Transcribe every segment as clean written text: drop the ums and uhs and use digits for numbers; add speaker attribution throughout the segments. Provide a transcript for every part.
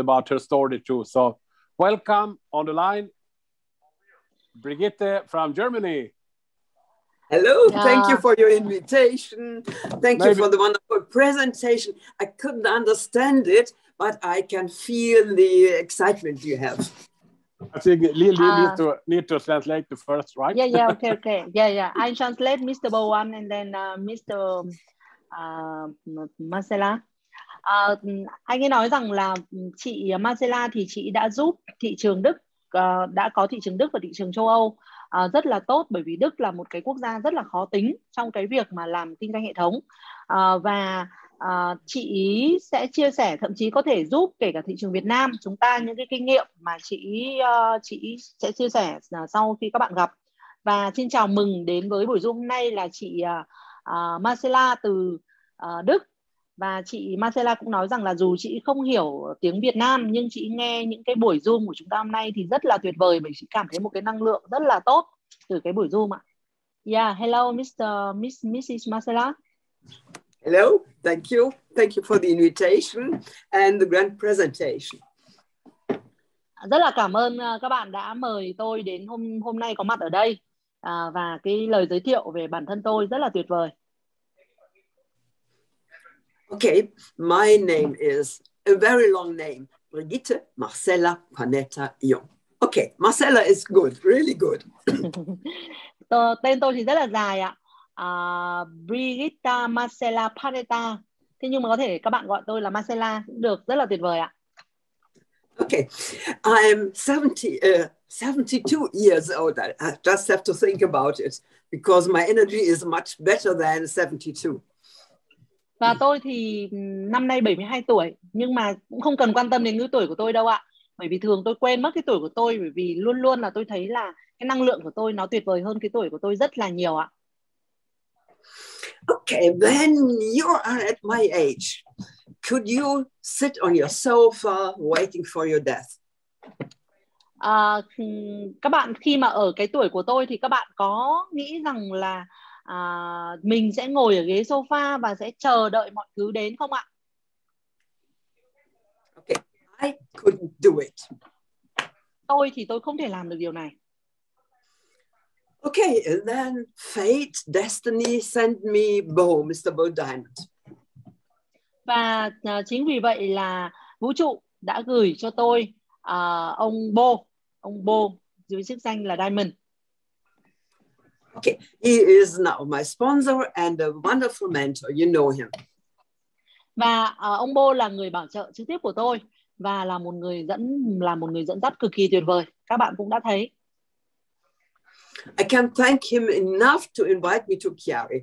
Speaker 1: about her story too. So welcome on the line, Brigitte from Germany.
Speaker 2: Hello, thank you for your invitation. Thank you for the wonderful presentation. I couldn't understand it, but I can feel the excitement you have.
Speaker 1: I think Lily need to translate the first, right?
Speaker 3: Okay. I translate Mr. Bowen and then Mr. Marcella. Anh ấy nói rằng là chị Marcella thì chị đã giúp thị trường Đức, đã có thị trường Đức và thị trường châu Âu rất là tốt, bởi vì Đức là một cái quốc gia rất là khó tính trong cái việc mà làm kinh doanh hệ thống, và chị sẽ chia sẻ, thậm chí có thể giúp kể cả thị trường Việt Nam chúng ta những cái kinh nghiệm mà chị sẽ chia sẻ sau khi các bạn gặp. Và xin chào mừng đến với buổi Zoom hôm nay là chị Marcella từ Đức. Và chị Marcella cũng nói rằng là dù chị không hiểu tiếng Việt Nam nhưng chị nghe những cái buổi Zoom của chúng ta hôm nay thì rất là tuyệt vời, bởi chị cảm thấy một cái năng lượng rất là tốt từ cái buổi Zoom ạ. Yeah, hello Mrs. Marcella.
Speaker 2: Hello, thank you for the invitation and the grand presentation.
Speaker 3: Rất là cảm ơn các bạn đã mời tôi đến hôm nay có mặt ở đây, và cái lời giới thiệu về bản thân tôi rất là tuyệt vời.
Speaker 2: Okay, my name is a very long name, Brigitte Marcella Panetta Jung. Okay, Marcella is good, really good.
Speaker 3: Tên tôi thì rất là dài ạ. Brigitte Marcella Panetta. Thế nhưng mà có thể các bạn gọi tôi là Marcella cũng được, rất là tuyệt vời ạ.
Speaker 2: Okay, I'm 72 years old. I just have to think about it because my energy is much better than 72.
Speaker 3: Và tôi thì năm nay 72 tuổi, nhưng mà cũng không cần quan tâm đến cái tuổi của tôi đâu ạ. Bởi vì thường tôi quên mất cái tuổi của tôi, bởi vì luôn luôn là tôi thấy là cái năng lượng của tôi nó tuyệt vời hơn cái tuổi của tôi rất là nhiều ạ.
Speaker 2: Okay, when you are at my age, could you sit on your sofa waiting for your death?
Speaker 3: Các bạn khi mà ở cái tuổi của tôi thì các bạn có nghĩ rằng là mình sẽ ngồi ở ghế sofa và sẽ chờ đợi mọi thứ đến không ạ?
Speaker 2: Okay, I couldn't do it.
Speaker 3: Tôi thì tôi không thể làm được điều này.
Speaker 2: Okay, then fate, destiny sent me Bo, Mr. Bo Diamond.
Speaker 3: Và chính vì vậy là vũ trụ đã gửi cho tôi ông Bo dưới chức danh là Diamond.
Speaker 2: Okay, he is now my sponsor and a wonderful mentor. You know him.
Speaker 3: Và ông Bo là người bảo trợ trực tiếp của tôi và là một người dẫn dắt cực kỳ tuyệt vời. Các bạn cũng đã thấy.
Speaker 2: I can't thank him enough to invite me to Chiari.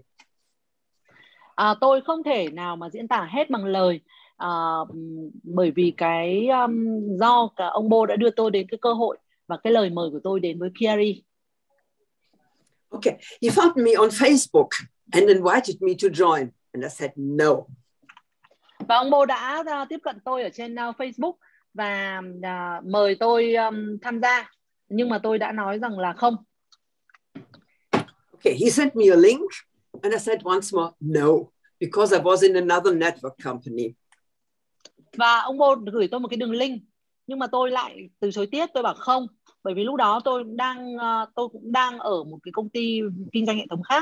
Speaker 3: Tôi không thể nào mà diễn tả hết bằng lời, bởi vì do cả ông Bo đã đưa tôi đến cái cơ hội và cái lời mời của tôi đến với Chiari.
Speaker 2: Okay, he found me on Facebook and invited me to join, and I said no.
Speaker 3: Và ông Bo đã tiếp cận tôi ở trên Facebook và mời tôi tham gia, nhưng mà tôi đã nói rằng là không.
Speaker 2: Okay, he sent me a link, and I said once more no, because I was in another network company.
Speaker 3: Và ông Bo gửi tôi một cái đường link, nhưng mà tôi lại từ chối tiếp, tôi bảo không, bởi vì lúc đó tôi cũng đang ở một cái công ty kinh doanh hệ thống khác.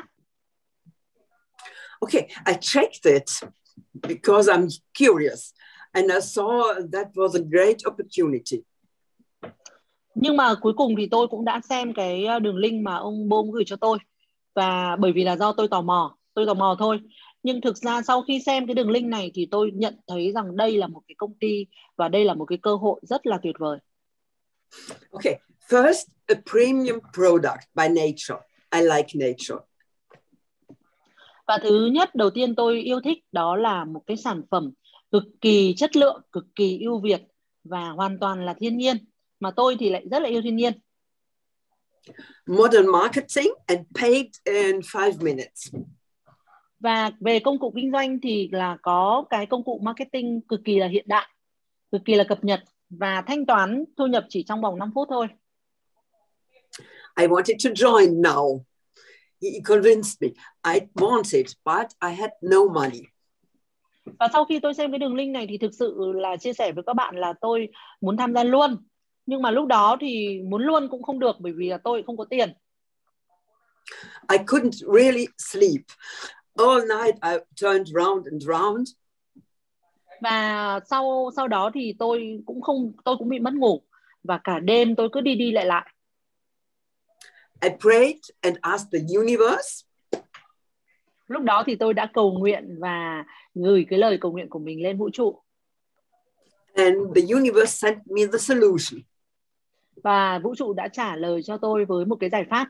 Speaker 2: Okay, I checked it because I'm curious, and I saw that was a great opportunity.
Speaker 3: Nhưng mà cuối cùng thì tôi cũng đã xem cái đường link mà ông Bo gửi cho tôi, và bởi vì là do tôi tò mò thôi. Nhưng thực ra sau khi xem cái đường link này thì tôi nhận thấy rằng đây là một cái công ty và đây là một cái cơ hội rất là tuyệt vời.
Speaker 2: Okay, first, a premium product by nature. I like nature.
Speaker 3: Và thứ nhất, đầu tiên tôi yêu thích đó là một cái sản phẩm cực kỳ chất lượng, cực kỳ ưu việt và hoàn toàn là thiên nhiên. Mà tôi thì lại rất là yêu thiên nhiên.
Speaker 2: Modern marketing and paid in 5 minutes.
Speaker 3: Và về công cụ kinh doanh thì là có cái công cụ marketing cực kỳ là hiện đại, cực kỳ là cập nhật và thanh toán thu nhập chỉ trong vòng 5 phút thôi.
Speaker 2: I wanted to join now. He convinced me. I wanted, but I had no money.
Speaker 3: Và sau khi tôi xem cái đường link này thì thực sự là chia sẻ với các bạn là tôi muốn tham gia luôn. Nhưng mà lúc đó thì muốn luôn cũng không được bởi vì là tôi không có tiền.
Speaker 2: I couldn't really sleep. All night I turned round and round.
Speaker 3: Và sau đó thì tôi cũng bị mất ngủ và cả đêm tôi cứ đi lại lại.
Speaker 2: I prayed and asked the universe.
Speaker 3: Lúc đó thì tôi đã cầu nguyện và gửi cái lời cầu nguyện của mình lên vũ trụ.
Speaker 2: And the universe sent me the solution.
Speaker 3: Và vũ trụ đã trả lời cho tôi với một cái giải pháp.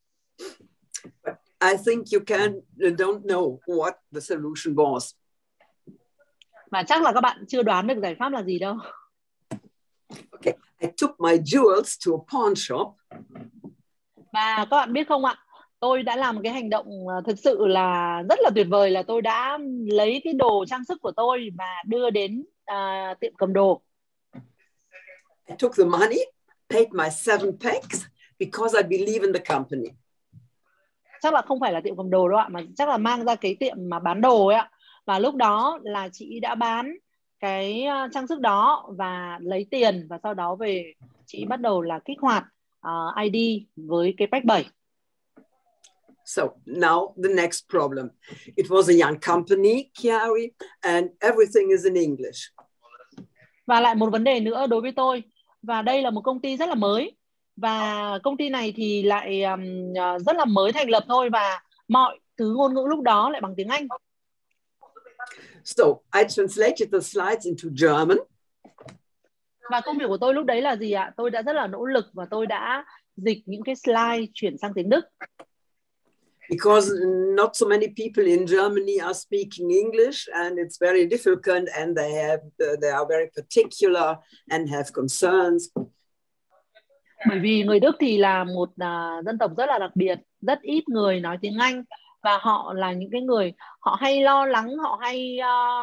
Speaker 2: I think you don't know what the solution was.
Speaker 3: Và chắc là các bạn chưa đoán được giải pháp là gì đâu.
Speaker 2: Okay, I took my jewels to a pawn shop.
Speaker 3: Và các bạn biết không ạ, tôi đã làm một cái hành động thực sự là rất là tuyệt vời, là tôi đã lấy cái đồ trang sức của tôi và đưa đến tiệm cầm đồ.
Speaker 2: I took the money, paid my 7 packs because I believe in the company.
Speaker 3: Chắc là không phải là tiệm cầm đồ đâu ạ, mà chắc là mang ra cái tiệm mà bán đồ ấy ạ. Và lúc đó là chị đã bán cái trang sức đó và lấy tiền, và sau đó về chị bắt đầu là kích hoạt ID với cái pack 7.
Speaker 2: So now the next problem. It was a young company, Chiari, and everything is in English.
Speaker 3: Và lại một vấn đề nữa đối với tôi, và đây là một công ty rất là mới, và công ty này thì lại rất là mới thành lập thôi, và mọi thứ ngôn ngữ lúc đó lại bằng tiếng Anh.
Speaker 2: So I translated the slides into German.
Speaker 3: Và công việc của tôi lúc đấy là gì ạ? Tôi đã rất là nỗ lực và tôi đã dịch những cái slide chuyển sang tiếng Đức.
Speaker 2: Because not so many people in Germany are speaking English, and it's very difficult, and they are very particular and have concerns.
Speaker 3: Bởi vì người Đức thì là một dân tộc rất là đặc biệt, rất ít người nói tiếng Anh, và họ là những cái người họ hay lo lắng, họ hay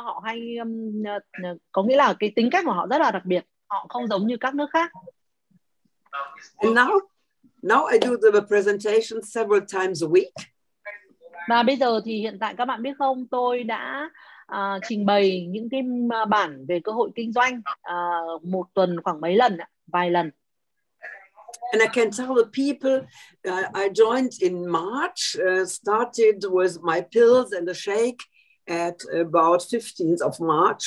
Speaker 3: có nghĩa là cái tính cách của họ rất là đặc biệt, họ không giống như các nước khác.
Speaker 2: And now I do the presentation several times a week.
Speaker 3: Và bây giờ thì hiện tại các bạn biết không, tôi đã trình bày những cái bản về cơ hội kinh doanh một tuần khoảng mấy lần, vài lần.
Speaker 2: And I can tell the people I joined in March, started with my pills and a shake at about 15th of March.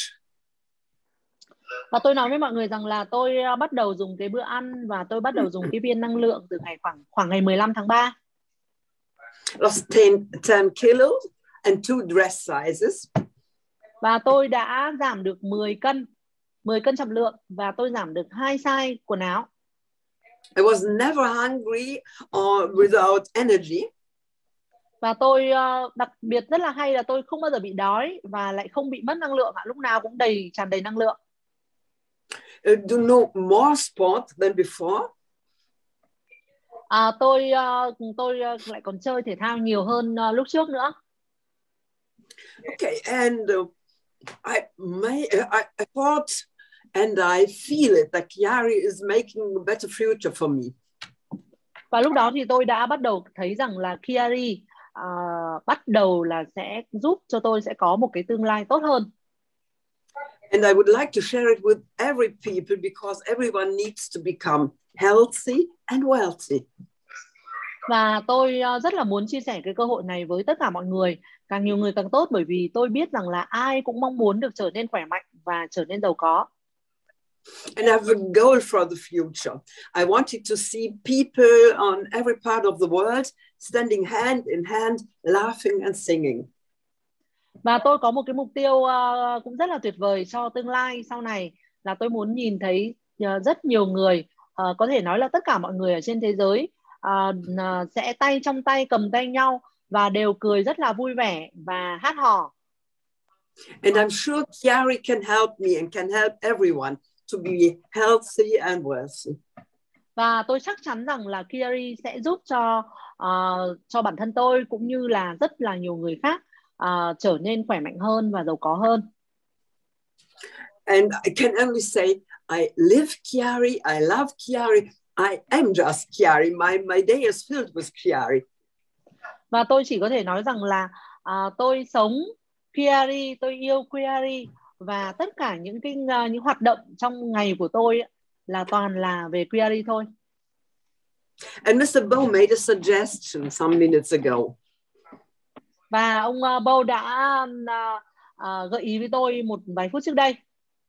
Speaker 3: Và tôi nói với mọi người rằng là tôi bắt đầu dùng cái bữa ăn và tôi bắt đầu dùng cái viên năng lượng từ khoảng ngày 15 tháng 3.
Speaker 2: Lost 10 kilos and 2 dress sizes.
Speaker 3: Và tôi đã giảm được 10 cân trọng lượng, và tôi giảm được 2 size quần áo.
Speaker 2: I was never hungry or without energy.
Speaker 3: Và tôi đặc biệt rất là hay là tôi không bao giờ bị đói và lại không bị mất năng lượng ạ, lúc nào cũng tràn đầy năng lượng.
Speaker 2: Do know more sport than before.
Speaker 3: Tôi lại còn chơi thể thao nhiều hơn lúc trước nữa.
Speaker 2: Okay, and I thought and I feel it that Chiari is making a better future for me.
Speaker 3: Và lúc đó thì tôi đã bắt đầu thấy rằng là Chiari bắt đầu là sẽ giúp cho tôi sẽ có một cái tương lai tốt hơn.
Speaker 2: And I would like to share it with every people because everyone needs to become healthy and wealthy.
Speaker 3: Và tôi rất là muốn chia sẻ cái cơ hội này với tất cả mọi người, càng nhiều người càng tốt, bởi vì tôi biết rằng là ai cũng mong muốn được trở nên khỏe mạnh và trở nên giàu có.
Speaker 2: And I have a goal for the future. I wanted to see people on every part of the world standing hand in hand, laughing and singing.
Speaker 3: Và tôi có một cái mục tiêu cũng rất là tuyệt vời cho tương lai sau này, là tôi muốn nhìn thấy rất nhiều người, có thể nói là tất cả mọi người ở trên thế giới sẽ tay trong tay cầm tay nhau và đều cười rất là vui vẻ và hát hò.
Speaker 2: And I'm sure Chiari can help me and can help everyone to be healthy and wealthy.
Speaker 3: Và tôi chắc chắn rằng là Chiari sẽ giúp cho bản thân tôi cũng như là rất là nhiều người khác trở nên khỏe mạnh hơn và giàu có hơn.
Speaker 2: And I can only say I live Chiari, I love Chiari, I am just Chiari. My day is filled with Chiari.
Speaker 3: Và tôi chỉ có thể nói rằng là tôi sống Query, tôi yêu Query, và tất cả những hoạt động trong ngày của tôi là toàn là về Query thôi.
Speaker 2: And Mr. Bow made a suggestion some minutes ago.
Speaker 3: Và ông Bow đã gợi ý với tôi một vài phút trước đây.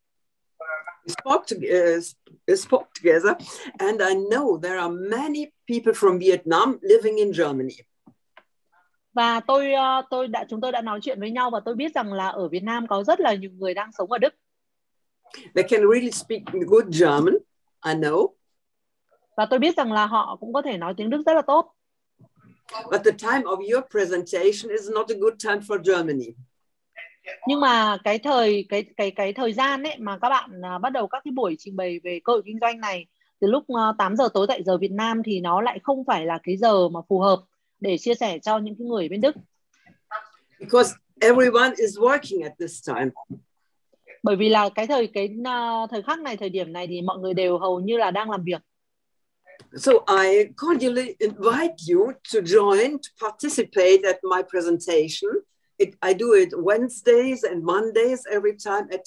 Speaker 2: We spoke together, and I know there are many people from Vietnam living in Germany.
Speaker 3: Và chúng tôi đã nói chuyện với nhau, và tôi biết rằng là ở Việt Nam có rất là nhiều người đang sống ở Đức.
Speaker 2: They can really speak good German, I know.
Speaker 3: Và tôi biết rằng là họ cũng có thể nói tiếng Đức rất là tốt.
Speaker 2: But the time of your presentation is not a good time for Germany.
Speaker 3: Nhưng mà cái thời gian ấy mà các bạn bắt đầu các cái buổi trình bày về cơ hội kinh doanh này từ lúc 8 giờ tối tại giờ Việt Nam thì nó lại không phải là cái giờ mà phù hợp để chia sẻ cho những cái người bên Đức.
Speaker 2: Because everyone is working at this time.
Speaker 3: Bởi vì là cái thời khắc này, thời điểm này thì mọi người đều hầu như là đang làm việc.
Speaker 2: So I cordially invite you to join, to participate at my presentation. I do it Wednesdays and Mondays every time at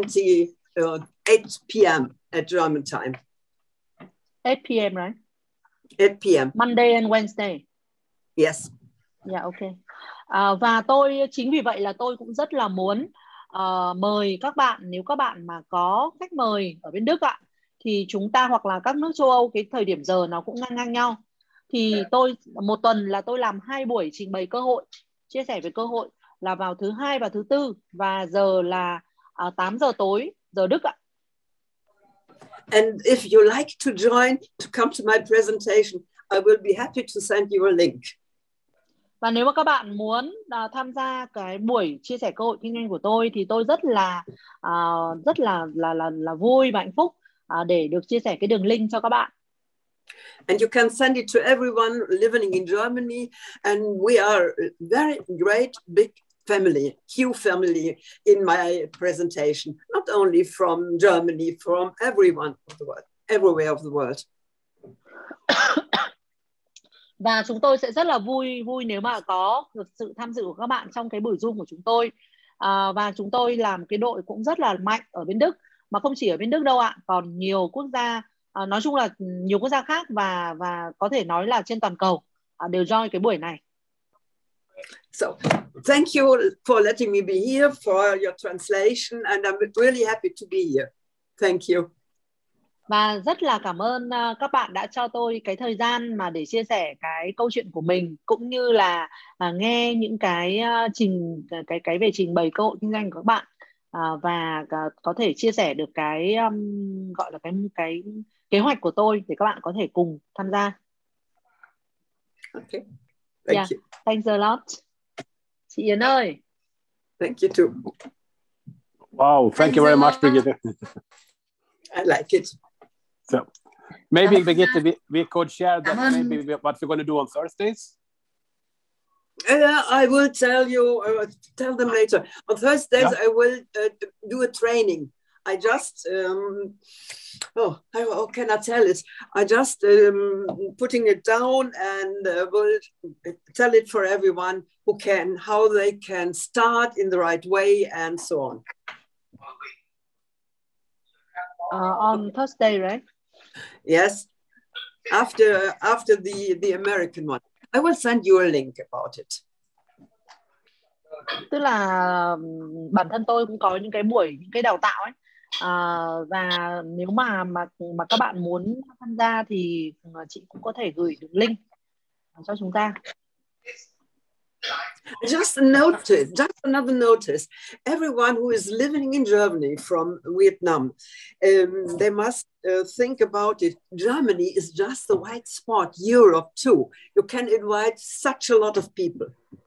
Speaker 2: 8 p.m. at German time.
Speaker 3: 8 p.m. right?
Speaker 2: 8 p.m.
Speaker 3: Monday and Wednesday.
Speaker 2: Yes.
Speaker 3: Yeah, okay. Và chính vì vậy là tôi cũng rất là muốn mời các bạn, nếu các bạn mà có khách mời ở bên Đức ạ, thì chúng ta, hoặc là các nước châu Âu, cái thời điểm giờ nó cũng ngang nhau, thì một tuần là tôi làm 2 buổi trình bày cơ hội, chia sẻ về cơ hội, là vào thứ Hai và thứ Tư, và giờ là 8 giờ tối giờ Đức ạ.
Speaker 2: And if you like to join, to come to my presentation, I will be happy to send you a link.
Speaker 3: Và nếu mà các bạn muốn tham gia cái buổi chia sẻ cơ hội kinh doanh của tôi thì tôi rất là vui và hạnh phúc để được chia sẻ cái đường link cho các bạn.
Speaker 2: And you can send it to everyone living in Germany, and we are a very great big family, huge family in my presentation, not only from Germany, from everyone of the world, everywhere of the world.
Speaker 3: Và chúng tôi sẽ rất là vui nếu mà có được sự tham dự của các bạn trong cái buổi Zoom của chúng tôi. Và chúng tôi làm cái đội cũng rất là mạnh ở bên Đức, mà không chỉ ở bên Đức đâu ạ, còn nhiều quốc gia, nói chung là nhiều quốc gia khác và có thể nói là trên toàn cầu đều join cái buổi này.
Speaker 2: So thank you for letting me be here for your translation, and I'm really happy to be here. Thank you.
Speaker 3: Và rất là cảm ơn các bạn đã cho tôi cái thời gian mà để chia sẻ cái câu chuyện của mình, cũng như là nghe những cái về trình bày cơ hội kinh doanh của các bạn, và có thể chia sẻ được cái gọi là cái kế hoạch của tôi để các bạn có thể cùng tham gia.
Speaker 2: Okay. Thank you.
Speaker 3: Thanks a lot. Chị Yến ơi.
Speaker 2: Thank you too.
Speaker 1: Wow, thank you very much, Brigitte.
Speaker 2: I like it.
Speaker 1: So maybe Brigitte, we could share that maybe what we're going to do on Thursdays.
Speaker 2: I will tell them later. On Thursdays, I will do a training. I just, how can I tell it? I just putting it down, and will tell it for everyone how they can start in the right way and so on.
Speaker 3: On Thursday, right?
Speaker 2: Yes, after the American one. I will send you a link about it.
Speaker 3: Tức là bản thân tôi cũng có những cái đào tạo ấy, và nếu mà các bạn muốn tham gia thì chị cũng có thể gửi đường link cho chúng ta.
Speaker 2: Just another notice. Everyone who is living in Germany from Vietnam, they must think about it. Germany is just the white spot. Europe too. You can invite such a lot of people.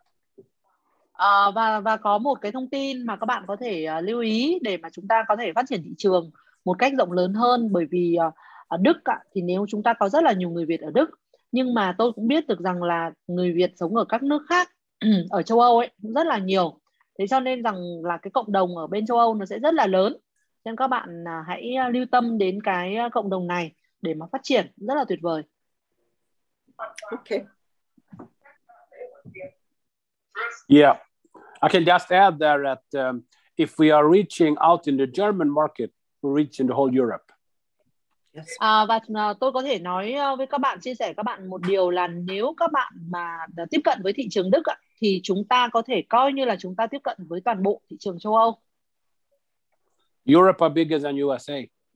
Speaker 3: Và có một cái thông tin mà các bạn có thể lưu ý để mà chúng ta có thể phát triển thị trường một cách rộng lớn hơn, bởi vì ở Đức thì nếu chúng ta có rất là nhiều người Việt ở Đức, nhưng mà tôi cũng biết được rằng là người Việt sống ở các nước khác ở châu Âu ấy cũng rất là nhiều. Thế cho nên rằng là cái cộng đồng ở bên châu Âu nó sẽ rất là lớn. Nên các bạn hãy lưu tâm đến cái cộng đồng này để mà phát triển, rất là tuyệt vời.
Speaker 2: Okay.
Speaker 1: Yeah. I can just add there that if we are reaching out in the German market, we're reaching the whole Europe.
Speaker 2: Yes.
Speaker 3: Và tôi có thể nói với các bạn, chia sẻ các bạn một điều là nếu các bạn mà tiếp cận với thị trường Đức thì chúng ta có thể coi như là chúng ta tiếp cận với toàn bộ thị trường châu Âu.
Speaker 1: Europe are bigger than USA.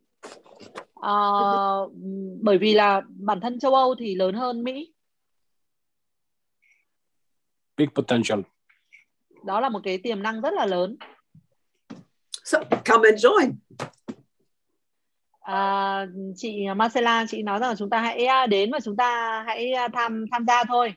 Speaker 3: Bởi vì là bản thân châu Âu thì lớn hơn Mỹ.
Speaker 1: Big potential.
Speaker 3: Đó là một cái tiềm năng rất là lớn.
Speaker 2: So come and join.
Speaker 3: Chị Marcela, chị nói rằng là chúng ta hãy đến và chúng ta hãy tham gia thôi.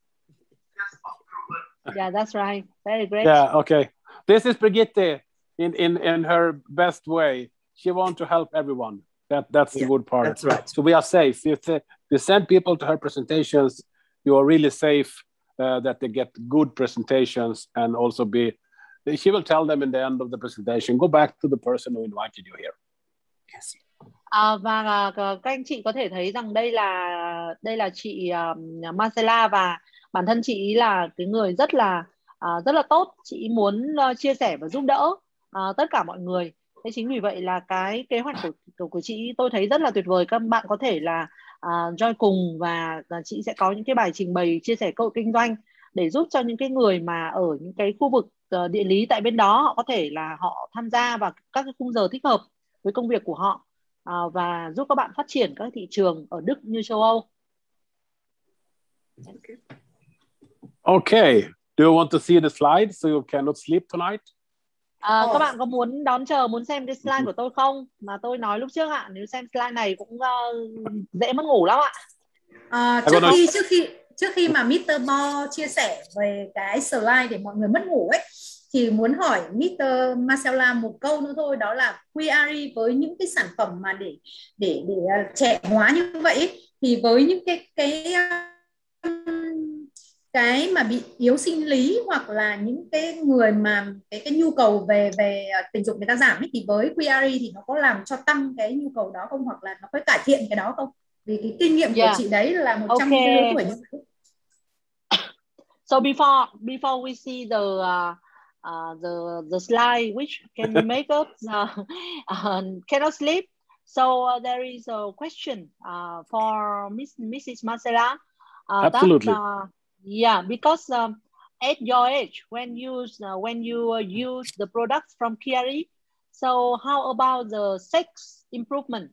Speaker 3: Yeah, that's right. Very great.
Speaker 1: Yeah, okay. This is Brigitte in her best way. She wants to help everyone. That's the good part.
Speaker 2: That's right.
Speaker 1: So we are safe. If you send people to her presentations, you are really safe that they get good presentations, and also she will tell them in the end of the presentation, go back to the person who invited you here.
Speaker 2: Yes.
Speaker 3: Và các anh chị có thể thấy rằng đây là chị Marcela, và bản thân chị là cái người rất là tốt. Chị muốn chia sẻ và giúp đỡ tất cả mọi người. Thế chính vì vậy là cái kế hoạch của chị tôi thấy rất là tuyệt vời. Các bạn có thể là join cùng, và chị sẽ có những cái bài trình bày chia sẻ cơ hội kinh doanh để giúp cho những cái người mà ở những cái khu vực địa lý tại bên đó, họ có thể là họ tham gia vào các cái khung giờ thích hợp với công việc của họ, và giúp các bạn phát triển các thị trường ở Đức như châu Âu.
Speaker 1: Okay. Do you want to see the slide so you cannot sleep tonight?
Speaker 3: Các bạn có muốn muốn xem cái slide của tôi không? Mà tôi nói lúc trước ạ, nếu xem slide này cũng dễ mất ngủ lắm ạ.
Speaker 4: Trước khi mà Mr. Bo chia sẻ về cái slide để mọi người mất ngủ ấy, thì muốn hỏi Mr. Marcela một câu nữa thôi, đó là QRE với những cái sản phẩm mà để trẻ hóa như vậy ấy, thì với những cái mà bị yếu sinh lý, hoặc là những cái người mà cái nhu cầu về tình dục người ta giảm ấy, thì với QRE thì nó có làm cho tăng cái nhu cầu đó không, hoặc là nó có cải thiện cái đó không? Vì cái kinh nghiệm của chị đấy là 100 cái lứa tuổi như vậy.
Speaker 3: So before we see the slide which can make us cannot sleep, so there is a question for Mrs. Marcela.
Speaker 1: Absolutely.
Speaker 3: Yeah, because at your age, when you use the products from QRE, so how about the sex improvement?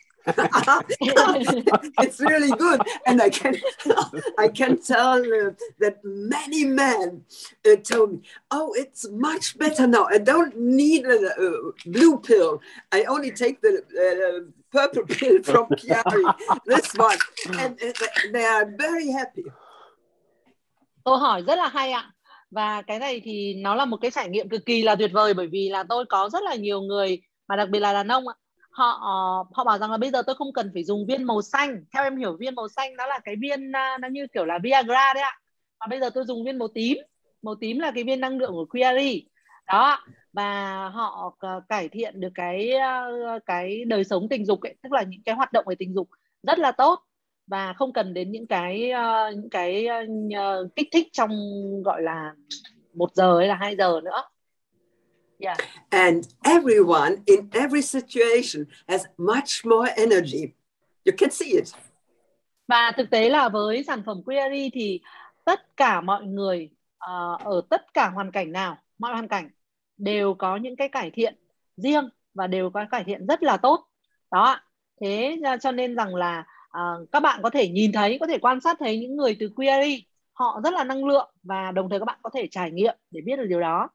Speaker 2: It's really good, and I can tell that many men told me, "Oh, it's much better now. I don't need a blue pill. I only take the purple pill from QRE. This one," and they are very happy.
Speaker 3: Câu hỏi rất là hay ạ. Và cái này thì nó là một cái trải nghiệm cực kỳ là tuyệt vời, bởi vì là tôi có rất là nhiều người, mà đặc biệt là đàn ông ạ, họ bảo rằng là bây giờ tôi không cần phải dùng viên màu xanh. Theo em hiểu, viên màu xanh đó là cái viên nó như kiểu là Viagra đấy ạ, mà bây giờ tôi dùng viên màu tím. Màu tím là cái viên năng lượng của QRE đó, và họ cải thiện được cái đời sống tình dục ấy, tức là những cái hoạt động về tình dục rất là tốt, và không cần đến những cái kích thích trong gọi là 1 giờ hay là 2 giờ nữa. Yeah.
Speaker 2: And everyone in every situation has much more energy. You can see it.
Speaker 3: Và thực tế là với sản phẩm QRE thì tất cả mọi người ở tất cả hoàn cảnh nào, mọi hoàn cảnh đều có những cái cải thiện riêng và đều có cải thiện rất là tốt. Đó. Thế cho nên rằng là các bạn có thể nhìn thấy, có thể quan sát thấy những người từ QRE, họ rất là năng lượng, và đồng thời các bạn có thể trải nghiệm để biết được điều đó.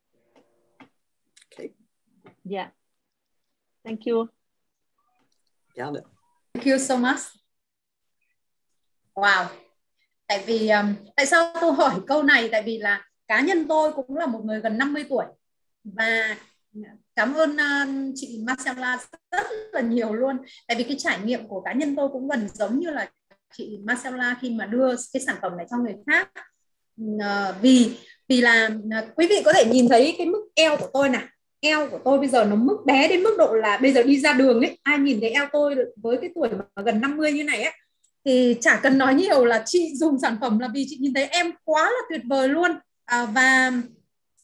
Speaker 2: Okay.
Speaker 3: Yeah. Thank you.
Speaker 2: Yeah.
Speaker 4: Thank you so much. Wow. Tại sao tôi hỏi câu này? Tại vì là cá nhân tôi cũng là một người gần 50 tuổi, và cảm ơn chị Marcela rất là nhiều luôn. Tại vì cái trải nghiệm của cá nhân tôi cũng gần giống như là chị Marcela khi mà đưa cái sản phẩm này cho người khác. Vì là quý vị có thể nhìn thấy cái mức eo của tôi này. Eo của tôi bây giờ nó bé đến mức độ là bây giờ đi ra đường ấy, ai nhìn thấy eo tôi với cái tuổi mà gần 50 như này ấy, thì chả cần nói nhiều là chị dùng sản phẩm là vì chị nhìn thấy em quá là tuyệt vời luôn. Và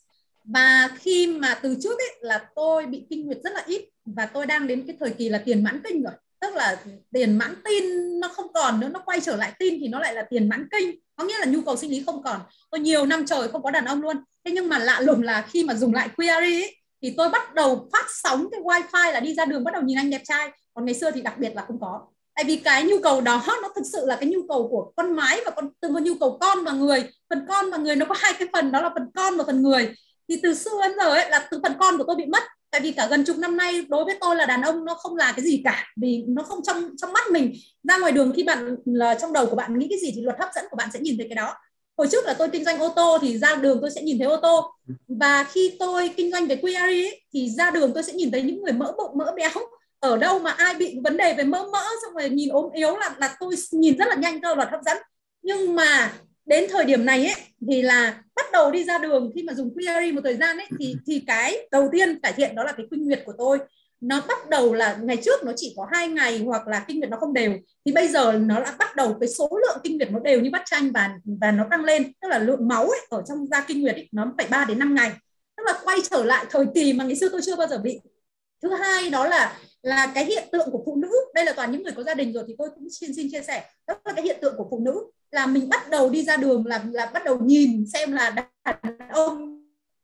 Speaker 4: Và khi mà từ trước ấy là tôi bị kinh nguyệt rất là ít, và tôi đang đến cái thời kỳ là tiền mãn kinh rồi, tức là tiền mãn tin nó không còn nữa, nó quay trở lại tin thì nó lại là tiền mãn kinh, có nghĩa là nhu cầu sinh lý không còn. Tôi nhiều năm trời không có đàn ông luôn. Thế nhưng mà lạ lùng là khi mà dùng lại Query ấy, thì tôi bắt đầu phát sóng cái wifi là đi ra đường bắt đầu nhìn anh đẹp trai. Còn ngày xưa thì đặc biệt là không có. Tại vì cái nhu cầu đó nó thực sự là cái nhu cầu của con mái và từng có nhu cầu con và người. Phần con và người nó có hai cái phần, đó là phần con và phần người. Thì từ xưa đến giờ ấy là từ phần con của tôi bị mất. Tại vì cả gần chục năm nay đối với tôi là đàn ông nó không là cái gì cả, vì nó không trong mắt mình. Ra ngoài đường khi bạn là trong đầu của bạn nghĩ cái gì thì luật hấp dẫn của bạn sẽ nhìn thấy cái đó. Hồi trước là tôi kinh doanh ô tô thì ra đường tôi sẽ nhìn thấy ô tô, và khi tôi kinh doanh về Query ấy, thì ra đường tôi sẽ nhìn thấy những người mỡ bụng mỡ béo. Ở đâu mà ai bị vấn đề về mỡ xong rồi nhìn ốm yếu là tôi nhìn rất là nhanh cho luật hấp dẫn. Nhưng mà đến thời điểm này ấy thì là bắt đầu đi ra đường khi mà dùng Query một thời gian ấy thì cái đầu tiên cải thiện đó là cái kinh nguyệt của tôi. Nó bắt đầu là ngày trước nó chỉ có 2 ngày hoặc là kinh nguyệt nó không đều, thì bây giờ nó đã bắt đầu cái số lượng kinh nguyệt nó đều như bát chanh và nó tăng lên, tức là lượng máu ấy, ở trong da kinh nguyệt ấy, nó phải 3 đến 5 ngày, tức là quay trở lại thời kỳ mà ngày xưa tôi chưa bao giờ bị. Thứ hai đó là cái hiện tượng của phụ nữ, đây là toàn những người có gia đình rồi thì tôi cũng xin chia sẻ, đó là cái hiện tượng của phụ nữ là mình bắt đầu đi ra đường là bắt đầu nhìn xem là đàn ông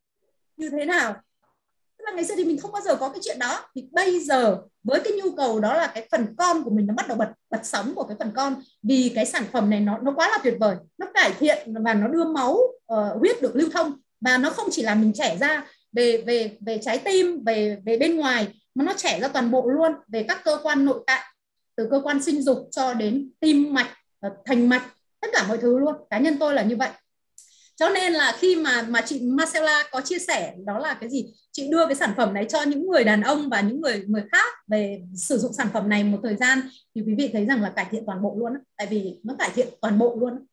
Speaker 4: như thế nào. Tức là ngày xưa thì mình không bao giờ có cái chuyện đó, thì bây giờ với cái nhu cầu đó là cái phần con của mình nó bắt đầu bật sóng của cái phần con, vì cái sản phẩm này nó quá là tuyệt vời, nó cải thiện và nó đưa máu huyết được lưu thông, và nó không chỉ làm mình trẻ ra về trái tim, về bên ngoài, mà nó trẻ ra toàn bộ luôn, về các cơ quan nội tạng, từ cơ quan sinh dục cho đến tim mạch, thành mạch, tất cả mọi thứ luôn. Cá nhân tôi là như vậy. Cho nên là khi mà chị Marcella có chia sẻ đó là cái gì, chị đưa cái sản phẩm này cho những người đàn ông và những người khác về sử dụng sản phẩm này một thời gian, thì quý vị thấy rằng là cải thiện toàn bộ luôn. Tại vì nó cải thiện toàn bộ luôn.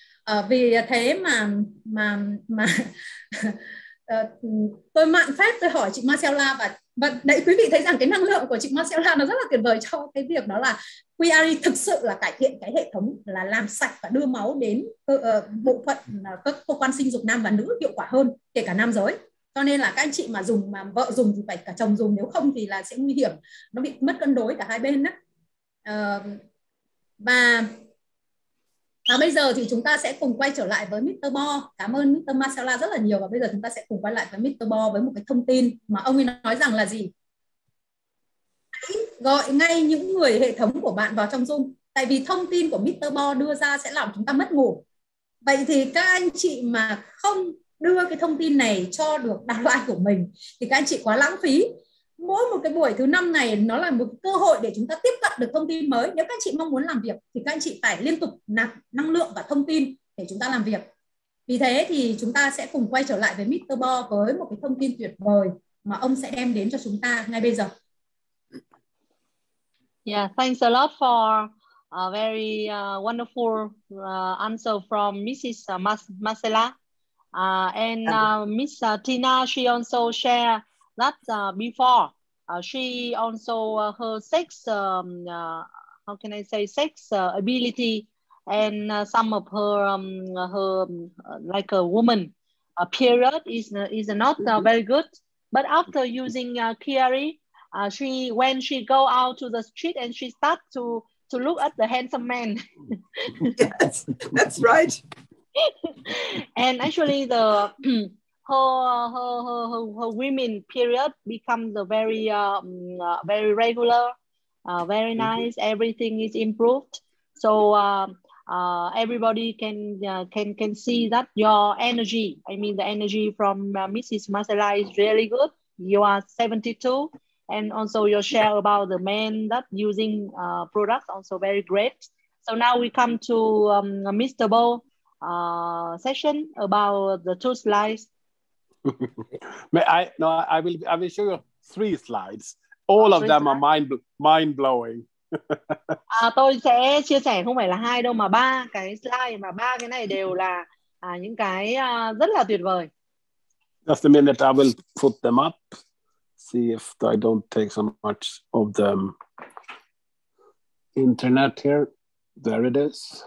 Speaker 4: Vì thế mà tôi mạn phép tôi hỏi chị Marcella, và đấy quý vị thấy rằng cái năng lượng của chị Marcella nó rất là tuyệt vời cho cái việc đó là Query thực sự là cải thiện cái hệ thống là làm sạch và đưa máu đến bộ phận các cơ quan sinh dục nam và nữ hiệu quả hơn, kể cả nam giới. Cho nên là các anh chị mà dùng, mà vợ dùng thì phải cả chồng dùng, nếu không thì là sẽ nguy hiểm, nó bị mất cân đối cả hai bên đó. Và bây giờ thì chúng ta sẽ cùng quay trở lại với Mr. Bo. Cảm ơn Mr. Marcella rất là nhiều, và bây giờ chúng ta sẽ cùng quay lại với Mr. Bo với một cái thông tin mà ông ấy nói rằng là gì? Hãy gọi ngay những người hệ thống của bạn vào trong Zoom, tại vì thông tin của Mr. Bo đưa ra sẽ làm chúng ta mất ngủ. Vậy thì các anh chị mà không đưa cái thông tin này cho được downline của mình thì các anh chị quá lãng phí. Mỗi một cái buổi thứ 5 này nó là một cơ hội để chúng ta tiếp cận được thông tin mới. Nếu các anh chị mong muốn làm việc thì các anh chị phải liên tục nạp năng lượng và thông tin để chúng ta làm việc. Vì thế thì chúng ta sẽ cùng quay trở lại với Mr. Bo với một cái thông tin tuyệt vời mà ông sẽ đem đến cho chúng ta ngay bây giờ.
Speaker 3: Yeah, thanks a lot for a very wonderful answer from Mrs. Marcella. And Miss Tina, she also shared that before she also her sex how can I say sex ability and some of her like a woman period is not very good, but after using Kiari, when she go out to the street and she start to look at the handsome man.
Speaker 2: Yes, that's right.
Speaker 3: And actually the her women period becomes the very very regular, very nice. Everything is improved. So everybody can see that your energy, I mean the energy from Mrs. Marcella is really good. You are 72, and also your share about the men that using products also very great. So now we come to Mr. Bo session about the 2 slides.
Speaker 1: I will show you 3 slides. All of them are mind blowing.
Speaker 3: Tôi sẽ chia sẻ không phải là 2 đâu mà 3 cái slide, mà 3 cái này đều là những cái rất là tuyệt vời.
Speaker 1: Just a minute, I will put them up. See if I don't take so much of the internet here. There it is.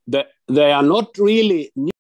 Speaker 1: they are not really